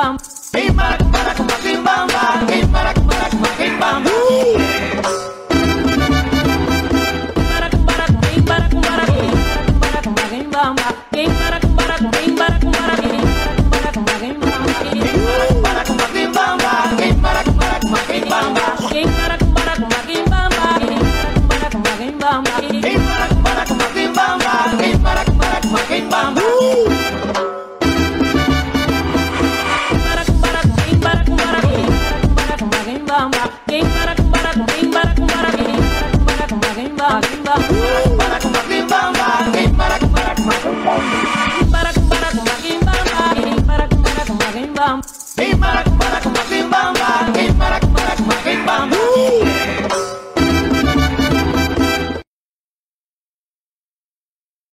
Quem para com baracumba, quem bamba. Quem para com baracumba, quem bamba. Para com baracumba, quem para com baracumba, quem bamba. Quem para com baracumba, quem para com baracumba.